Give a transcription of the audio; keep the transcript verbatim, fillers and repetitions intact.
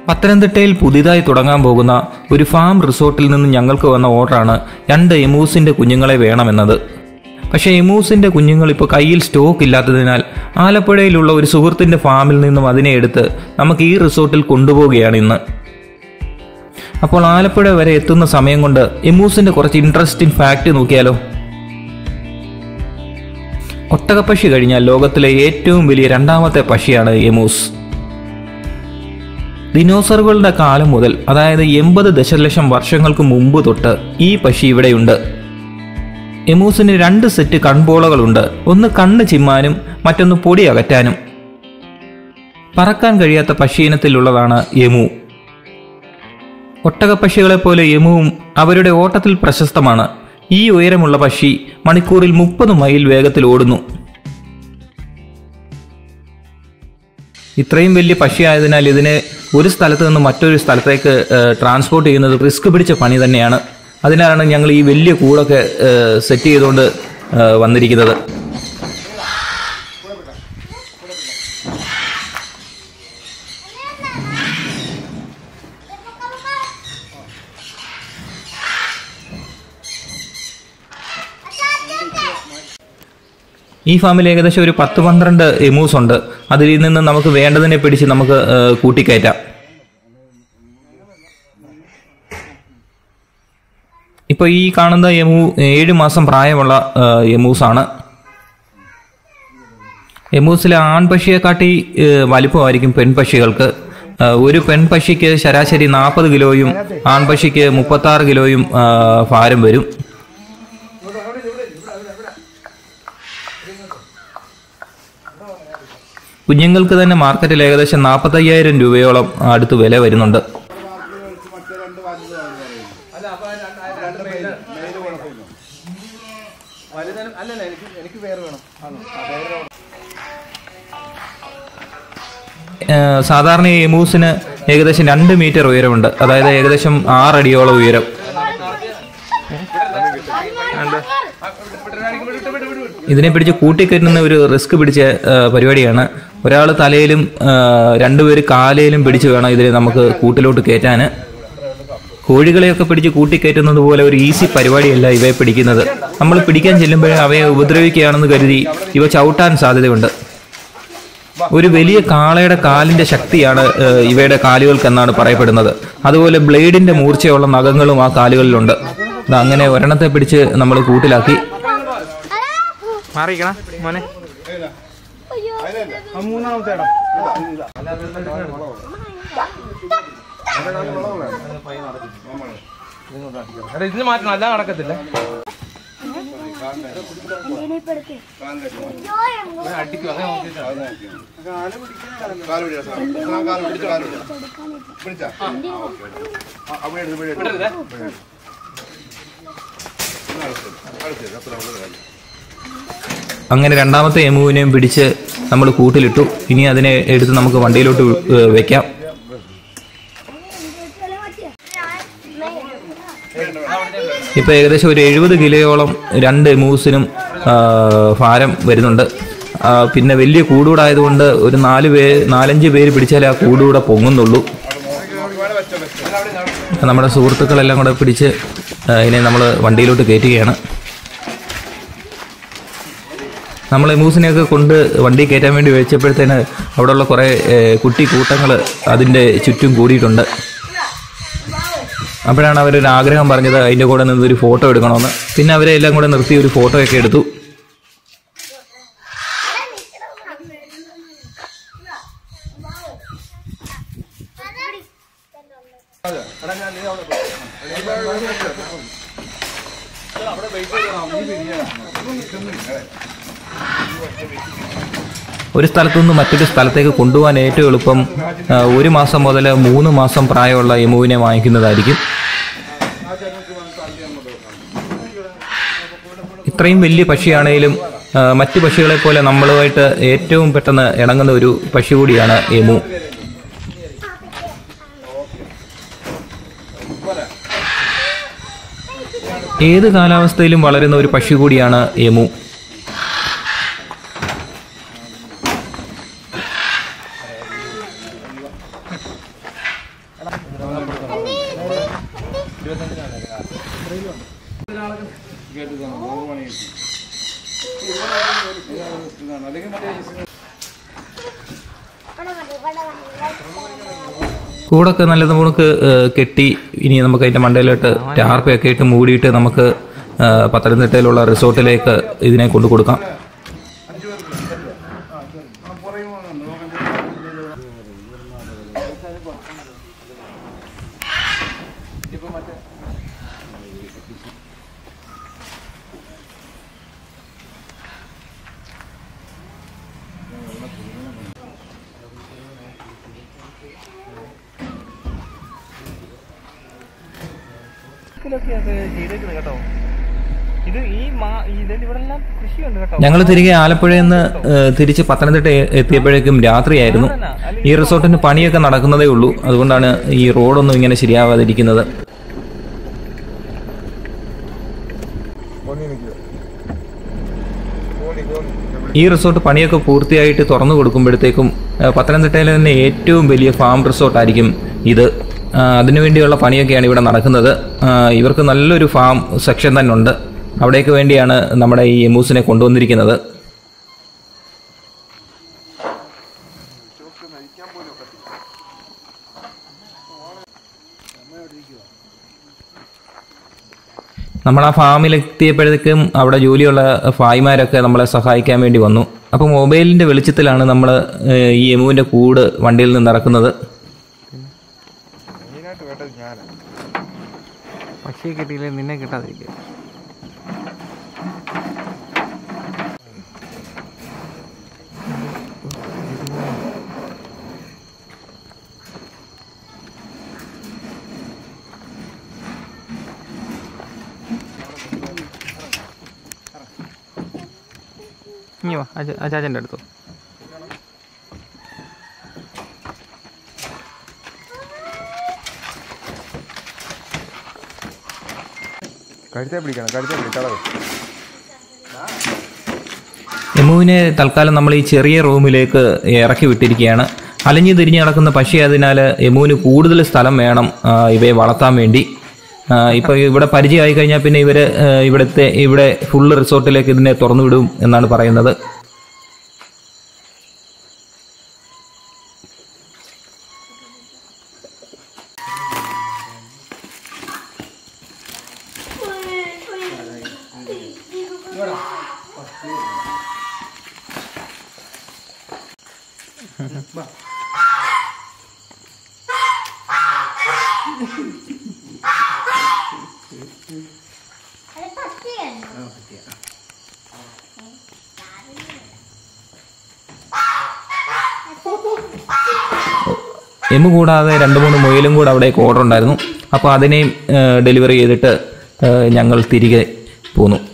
പത്തനംതിട്ടയിൽ പുതിയതായി തുടങ്ങാൻ പോകുന്ന ഒരു ഫാം റിസോർട്ടിൽ നിന്ന് ഞങ്ങൾക്ക് വന്ന ഓർഡറാണ് രണ്ട് എമൂസിൻ്റെ കുഞ്ഞുങ്ങളെ വേണമെന്നത്. പക്ഷേ എമൂസിൻ്റെ കുഞ്ഞുങ്ങൾ ഇപ്പോൾ കയ്യിൽ സ്റ്റോക്ക് ഇല്ലാത്തതിനാൽ ആലപ്പുഴയിലുള്ള ഒരു സുഹൃത്തിൻ്റെ ഫാമിൽ നിന്നും അതിനെ എടുത്ത് നമുക്ക് ഈ റിസോർട്ടിൽ കൊണ്ടുപോവുകയാണ് ഇന്ന്. അപ്പോൾ ആലപ്പുഴ വരെ എത്തുന്ന സമയം കൊണ്ട് എമൂസിൻ്റെ കുറച്ച് ഇൻട്രസ്റ്റിംഗ് ഫാക്റ്റ് നോക്കിയാലോ. ഒട്ടകപ്പക്ഷി കഴിഞ്ഞാൽ ലോകത്തിലെ ഏറ്റവും വലിയ രണ്ടാമത്തെ പക്ഷിയാണ് എമൂസ്. ദിനോസറുകളുടെ കാലം മുതൽ, അതായത് എൺപത് ദശലക്ഷം വർഷങ്ങൾക്ക് മുമ്പ് തൊട്ട് ഈ പക്ഷി ഇവിടെയുണ്ട്. എമൂസിന് രണ്ട് സെറ്റ് കൺപോളകളുണ്ട്. ഒന്ന് കണ്ണ് ചിമ്മാനും മറ്റൊന്ന് പൊടി അകറ്റാനും. പറക്കാൻ കഴിയാത്ത പക്ഷിയിനത്തിലുള്ളതാണ് എമു. ഒട്ടകപ്പക്ഷികളെപ്പോലെ എമുവും അവരുടെ ഓട്ടത്തിൽ പ്രശസ്തമാണ്. ഈ ഉയരമുള്ള പക്ഷി മണിക്കൂറിൽ മുപ്പത് മൈൽ വേഗത്തിൽ ഓടുന്നു. ഇത്രയും വലിയ പക്ഷിയായതിനാൽ ഇതിനെ ഒരു സ്ഥലത്ത് നിന്ന് മറ്റൊരു സ്ഥലത്തേക്ക് ട്രാൻസ്പോർട്ട് ചെയ്യുന്നത് റിസ്ക് പിടിച്ച പണി തന്നെയാണ്. അതിനാലാണ് ഞങ്ങൾ ഈ വലിയ കൂടൊക്കെ സെറ്റ് ചെയ്തുകൊണ്ട് വന്നിരിക്കുന്നത്. ഈ ഫാമിൽ ഏകദേശം ഒരു പത്ത് പന്ത്രണ്ട് എമൂസ് ഉണ്ട്. അതിൽ നിന്ന് നമുക്ക് വേണ്ടതിനെ പിടിച്ച് നമുക്ക് കൂട്ടിക്കയറ്റാം. ഇപ്പോൾ ഈ കാണുന്ന എമു ഏഴ് മാസം പ്രായമുള്ള എമൂസാണ്. എമൂസിലെ ആൺപക്ഷിയെക്കാട്ടി വലിപ്പമായിരിക്കും പെൺപക്ഷികൾക്ക്. ഒരു പെൺപക്ഷിക്ക് ശരാശരി നാൽപ്പത് കിലോയും ആൺപക്ഷിക്ക് മുപ്പത്തി ആറ് കിലോയും ഭാരം വരും. കുഞ്ഞുങ്ങൾക്ക് തന്നെ മാർക്കറ്റിൽ ഏകദേശം നാൽപ്പത്തയ്യായിരം രൂപയോളം അടുത്ത് വില വരുന്നുണ്ട്. സാധാരണ എമൂസിന് ഏകദേശം രണ്ട് മീറ്റർ ഉയരമുണ്ട്. അതായത് ഏകദേശം ആറടിയോളം ഉയരം. ഇതിനെ പിടിച്ച് കൂട്ടിക്കയറ്റുന്ന ഒരു റിസ്ക് പിടിച്ച പരിപാടിയാണ്. ഒരാൾ തലയിലും രണ്ടുപേര് കാലയിലും പിടിച്ച് വേണം ഇതിനെ നമുക്ക് കൂട്ടിലോട്ട് കയറ്റാൻ. കോഴികളെയൊക്കെ പിടിച്ച് കൂട്ടിക്കയറ്റുന്നത് പോലെ ഒരു ഈസി പരിപാടിയല്ല ഇവയെ പിടിക്കുന്നത്. നമ്മൾ പിടിക്കാൻ ചെല്ലുമ്പോഴേ അവയെ ഉപദ്രവിക്കുകയാണെന്ന് കരുതി ഇവ ചവിട്ടാൻ സാധ്യതയുണ്ട്. ഒരു വലിയ കാളയുടെ കാലിന്റെ ശക്തിയാണ് ഇവയുടെ കാലുകൾക്കെന്നാണ് പറയപ്പെടുന്നത്. അതുപോലെ ബ്ലേഡിന്റെ മൂർച്ചയുള്ള നഖങ്ങളും ആ കാലുകളിലുണ്ട്. അങ്ങനെ ഒരെണ്ണത്തെ പിടിച്ച് നമ്മൾ കൂട്ടിലാക്കി. മാറിക്കണ മോനെ. ഇതിന് മാറ്റണം, അല്ല നടക്കത്തില്ല. അങ്ങനെ രണ്ടാമത്തെ എമുവിനെയും പിടിച്ച് നമ്മൾ കൂട്ടിലിട്ടു. ഇനി അതിനെ എടുത്ത് നമുക്ക് വണ്ടിയിലോട്ട് വെക്കാം. ഇപ്പോൾ ഏകദേശം ഒരു എഴുപത് കിലോയോളം രണ്ട് എമൂസിനും ഭാരം വരുന്നുണ്ട്. പിന്നെ വലിയ കൂടൂടായതുകൊണ്ട് ഒരു നാല് പേ നാലഞ്ച് പേര് പിടിച്ചാലേ ആ കൂടൂടെ പൊങ്ങുന്നുള്ളൂ. നമ്മുടെ സുഹൃത്തുക്കളെല്ലാം കൂടെ പിടിച്ച് ഇതിനെ നമ്മൾ വണ്ടിയിലോട്ട് കയറ്റുകയാണ്. നമ്മൾ എമൂസിനെയൊക്കെ കൊണ്ട് വണ്ടി കയറ്റാൻ വേണ്ടി വെച്ചപ്പോഴത്തേന് അവിടെയുള്ള കുറേ കുട്ടി കൂട്ടങ്ങൾ അതിൻ്റെ ചുറ്റും കൂടിയിട്ടുണ്ട്. അപ്പോഴാണ് അവരൊരു ആഗ്രഹം പറഞ്ഞത് അതിൻ്റെ കൂടെ നിന്ന് ഒരു ഫോട്ടോ എടുക്കണമെന്ന്. പിന്നെ അവരെ എല്ലാം കൂടെ നിർത്തി ഒരു ഫോട്ടോ ഒക്കെ എടുത്തു. ഒരു സ്ഥലത്തു നിന്ന് മറ്റൊരു സ്ഥലത്തേക്ക് കൊണ്ടുപോകാൻ ഏറ്റവും എളുപ്പം ഒരു മാസം മുതൽ മൂന്ന് മാസം പ്രായമുള്ള എമുവിനെ വാങ്ങിക്കുന്നതായിരിക്കും. ഇത്രയും വലിയ പക്ഷിയാണെങ്കിലും മറ്റു പക്ഷികളെ പോലെ നമ്മളുമായിട്ട് ഏറ്റവും പെട്ടെന്ന് ഇണങ്ങുന്ന ഒരു പക്ഷി കൂടിയാണ് എമു. ഏത് കാലാവസ്ഥയിലും വളരുന്ന ഒരു പക്ഷി കൂടിയാണ് എമു. കൂടൊക്കെ നല്ല നമുക്ക് കെട്ടി ഇനി നമുക്ക് അതിൻ്റെ മണ്ടയിലോട്ട് ടാർപ്പയൊക്കെ ഇട്ട് മൂടിയിട്ട് നമുക്ക് പത്തനംതിട്ടയിലുള്ള റിസോർട്ടിലേക്ക് ഇതിനെ കൊണ്ടു കൊടുക്കാം. ഞങ്ങൾ തിരികെ ആലപ്പുഴയിൽ നിന്ന് തിരിച്ച് പത്തനംതിട്ട എത്തിയപ്പോഴേക്കും രാത്രിയായിരുന്നു. ഈ റിസോർട്ടിന് പണിയൊക്കെ നടക്കുന്നതേ ഉള്ളൂ, അതുകൊണ്ടാണ് ഈ റോഡൊന്നും ഇങ്ങനെ ശരിയാവാതിരിക്കുന്നത്. ഈ റിസോർട്ട് പണിയൊക്കെ പൂർത്തിയായിട്ട് തുറന്നു കൊടുക്കുമ്പോഴത്തേക്കും പത്തനംതിട്ടയിലെ തന്നെ ഏറ്റവും വലിയ ഫാം റിസോർട്ടായിരിക്കും ഇത്. അതിനുവേണ്ടിയുള്ള പണിയൊക്കെയാണ് ഇവിടെ നടക്കുന്നത്. ഇവർക്ക് നല്ലൊരു ഫാം സെക്ഷൻ തന്നെ ഉണ്ട്. അവിടേക്ക് വേണ്ടിയാണ് നമ്മുടെ ഈ എമൂസിനെ കൊണ്ടുവന്നിരിക്കുന്നത്. നമ്മൾ ആ ഫാമിലെത്തിയപ്പോഴത്തേക്കും അവിടെ ജോലിയുള്ള ഭായിമാരൊക്കെ നമ്മളെ സഹായിക്കാൻ വേണ്ടി വന്നു. അപ്പോൾ മൊബൈലിൻ്റെ വെളിച്ചത്തിലാണ് നമ്മൾ ഈ എമുവിൻ്റെ കൂട് വണ്ടിയിൽ നിന്ന് ഇറക്കുന്നത്. പക്ഷിയെ കിട്ടിയില്ലേ നിന്നെ കിട്ടാതിരിക്കുക. ഇനി വാ അച്ചാച്ചൻ്റെ അടുത്തോ. എമുവിനെ തൽക്കാലം നമ്മൾ ഈ ചെറിയ റൂമിലേക്ക് ഇറക്കി വിട്ടിരിക്കുകയാണ്. അലഞ്ഞു തിരിഞ്ഞ് നടക്കുന്ന പക്ഷി, അതിനാൽ എമുവിന് കൂടുതൽ സ്ഥലം വേണം ഇവയെ വളർത്താൻ വേണ്ടി. ഇപ്പോൾ ഇവിടെ പരിചയമായി കഴിഞ്ഞാൽ പിന്നെ ഇവർ ഇവിടുത്തെ ഇവിടെ ഫുള്ള് റിസോർട്ടിലേക്ക് ഇതിനെ തുറന്നു വിടും എന്നാണ് പറയുന്നത്. എമ്മു കൂടാതെ രണ്ട് മൂന്ന് മുയലും കൂടെ അവിടേക്ക് ഓർഡർ ഉണ്ടായിരുന്നു. അപ്പോൾ അതിനെയും ഡെലിവറി ചെയ്തിട്ട് ഞങ്ങൾ തിരികെ പോന്നു.